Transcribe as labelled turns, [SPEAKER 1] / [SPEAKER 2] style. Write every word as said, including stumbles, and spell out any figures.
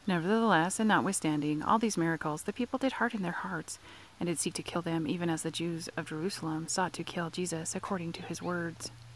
[SPEAKER 1] Nevertheless, and notwithstanding all these miracles, the people did harden their hearts, and did seek to kill them, even as the Jews of Jerusalem sought to kill Jesus according to his words.